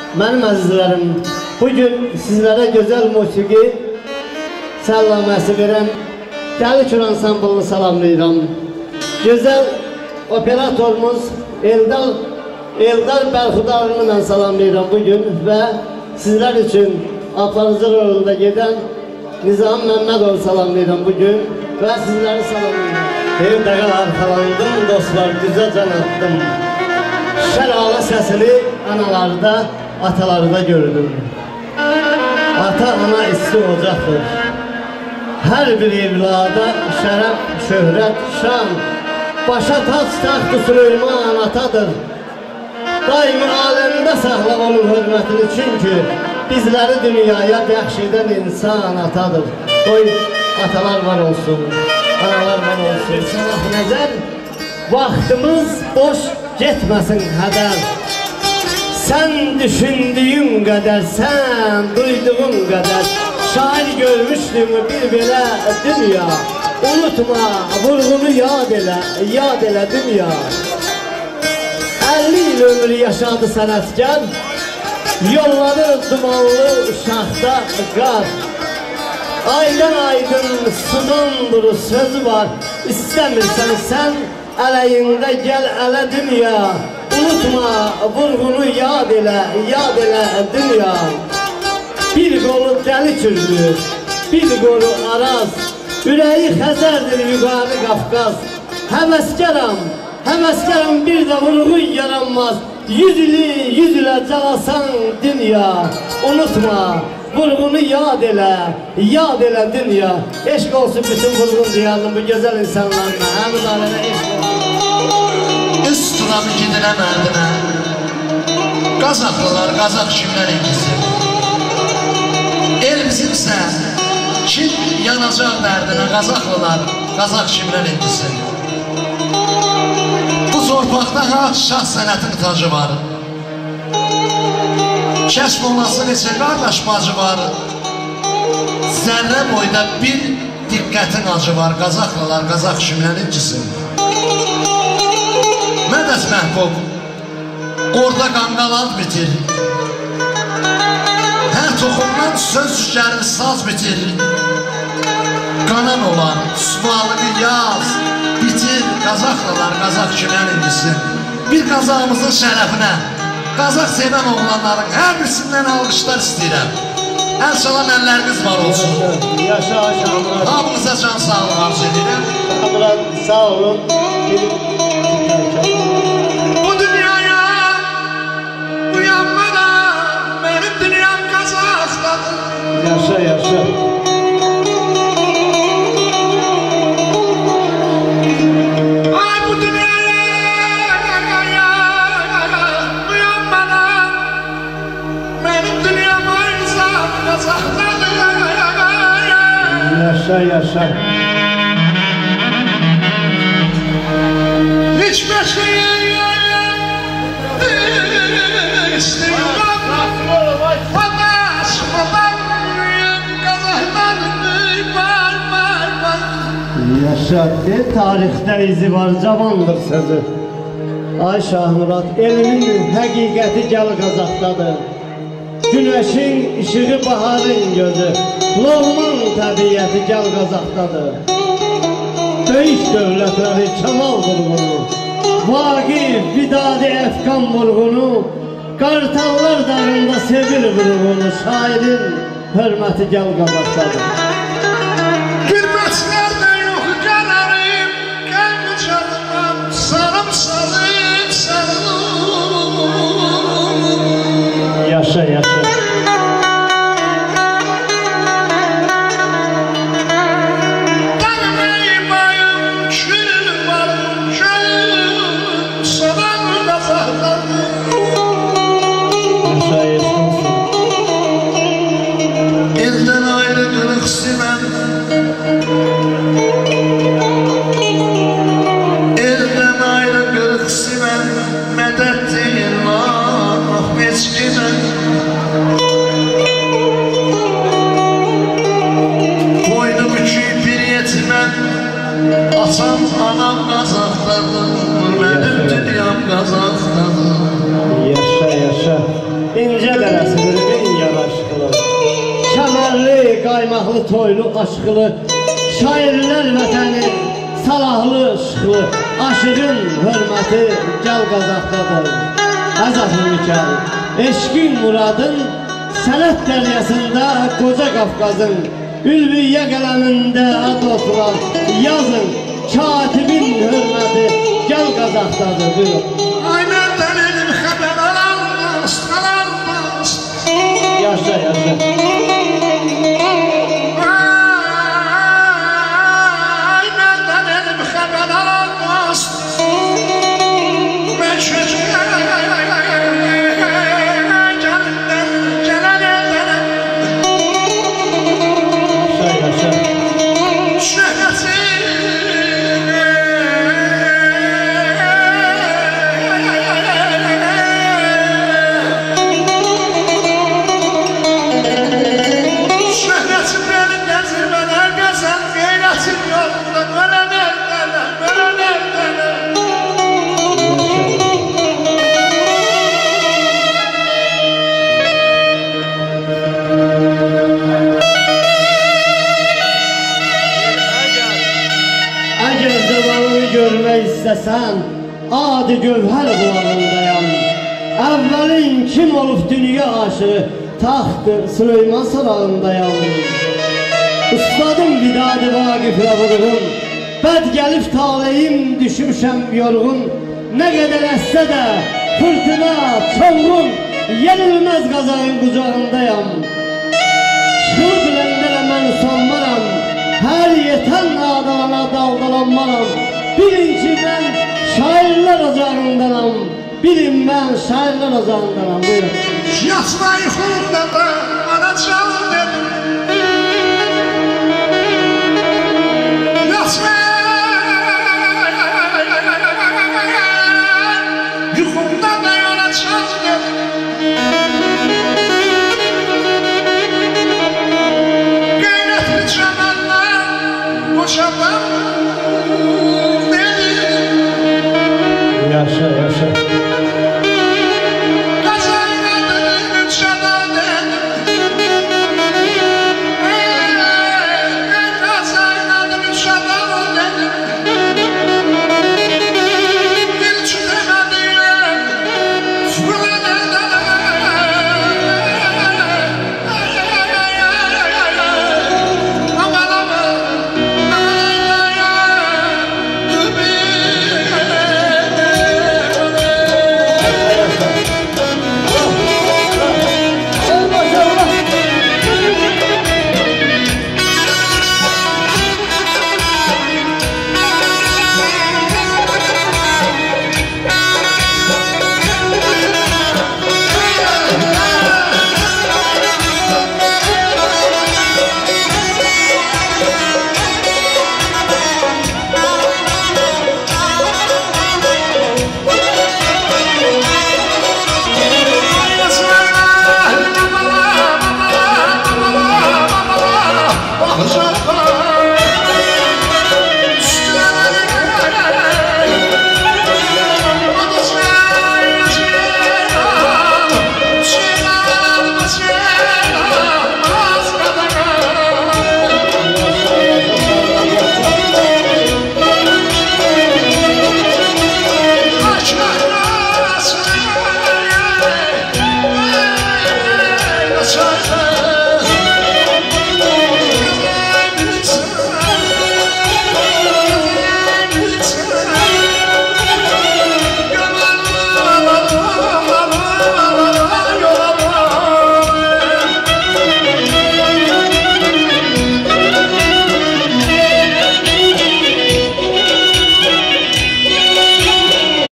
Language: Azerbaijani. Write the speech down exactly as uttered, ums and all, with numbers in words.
Mənim əzizlərim, bugün sizlərə gözəl musiqi səllaməsi verən Dəli Kür ansamblını salamlayıram. Gözəl operatorumuz Eldar, Eldar Bəlxudarını mən salamlayıram bugün və sizlər üçün aparıcı rolunda gedən Nizam Məmmədovu salamlayıram bugün və sizləri salamlayıram. Bir dəqiq arxalandım, dostlar, düzə can atdım. Şəralı səsini analarda, atalarda gördüm. Ata-ana isti ocaqdır. Hər bir evlada şərəf, şöhrət, şan, başa tac taxtı Süleyman atadır. Daimi aləmdə saxla onun hörmətini, çünki bizləri dünyaya bəxş edən insan atadır. Qoy atalar var olsun, analar var olsun. Sənah nəzər, vaxtımız boş getməsin hədər. Sən düşündüyün qədər, sən duyduğun qədər, şair görmüşdüm bir belə dünya. Unutma, vurğunu yad elə, yad elə dünya. əlli il ömrü yaşadı sənətkar, yolladı dumanlı şahda qar. Aydan aydın sudan duru sözü var, istəmirsən sən ələyində gəl ələ dünya. Unutma, vurğunu yad elə, yad elə dünya. Bir qolu Dəli Kürdür, bir qolu Araz, ürəyi Xəzərdir yuqarı Qafqaz. Həvəskaram, həvəskaram bir də vurğun yaranmaz, yüz ili yüz ilə calasan dünya. Unutma, vurğunu yad elə, yad elə dünya. Eşq olsun bütün vurğun diyarının bu gözəl insanlarına, həmin aləmə eşq olsun. Üst turamı gidilə mərdinə, Qazaqlılar, Qazaq kimlər ilgisin. El bizimsə, kim yanacaq dərdinə, Qazaqlılar, Qazaq kimlər ilgisin. Bu zorpaqda şah sənətin tacı var. Kəşf olması neçə qardaş bacı var. Zərrə boyda bir diqqətin acı var. Qazaqlılar, Qazaq kimlər ilgisin. Mədəs məhbub, orada qanqalat bitir. Hər toxumdan söz gəlir, saz bitir. Qanan olan sualını yaz, bitir. Qazaqlılar, Qazaq kimlər ilgisin. Bir Qazağımızın şərəfinə, Qazaq sevən oğlanların hər birisindən alqışlar istəyirəm. Əl çalan əlləriniz var olsun. Yaşa, Şamrat. Hamınıza can sağlığı arz edirəm. Şamrat, sağ olun. Bu dünyaya uyanmadan benim dünyam Qazaqdadır. Yaşa, yaşa. Ay bu dünyaya uyanmadan benim dünyam Qazaqdadır. Yaşa, yaşa. Hiç başlayın isteyim Vadaş, vadanlıyım Qazaqdan var, var, var. Yaşa, de tarixdə izi var, cavanlıq sözü. Ay Şahmurat, elimin həqiqəti gəl Qazaqdadır. Günəşin işığı baharın gözü, Loğman təbiyyəti gəl Qazaqdadır. Böyük dövlətləri Kemal vurğunu, Vaqif, Vidadi, Əfqan vurğunu, Qartallar dağında sevir vurğunu, şairin hörməti gəl Qazaqdadır. Qürbətlərdə yox qənərim, qəlbi canımam, sarım sarım sarım. Yaşa, yaşa. Eldən ayrı qırıq siməm, eldən ayrı qırıq siməm, mədət deyil ah meçkiməm. Boynu büküyüb bir yetiməm, atam anam Qazaqdadır, mənim dünyam Qazaqdadır. Yaşa, yaşa. İnce dərəsidir, bin yaraşıqlı. Kəmərli, qaymaqlı, toylu, aşqılı. Şairlər vətəni, salahlı, şıxlı. Aşığın hörməti gəl Qazaxdadır. Əzəfli Mikəl, eşqin muradın, sənət dəryasında qoca Qafqazın. Ülviyə qələmində ad oturan, yazın, katibin hörməti gəl Qazaxdadır. Buyurun. Ay məndən elim xəbər alanmaz, alanmaz. Yaşa, yaşa. Ay məndən elim xəbər alanmaz. Mən şöçüyəm, gəlindən, gələn eldən. Yaşa, yaşa. Şöhrəti Şöhrəti benim gəzirmənə qəzən, qeyrətim yolunda ölən evdənə, ölən evdənə. Əgər zamanını görmək istəsən, adi gövhər bulağındayam. Əvvəlin kim olub dünya aşığı, taxt Süleyman sarayındayam. Ustadım vidadi Vaqiflə vurğun, bəd gəlib taleyim düşmüşəm yorğun. Nə qədər əssə də fırtına, çovğun, yenilməz qazağın qucağındayam. Çıxıb biləndə də mən usanmaram, hər yetən adalana daldalanmaram. Bilin ki mən şairlər ocağındanam, bilin mən şairlər ocağındanam. Buyurun. Yatma yuxumda da anacan dedim. Yatma yuxumda da anacan dedim.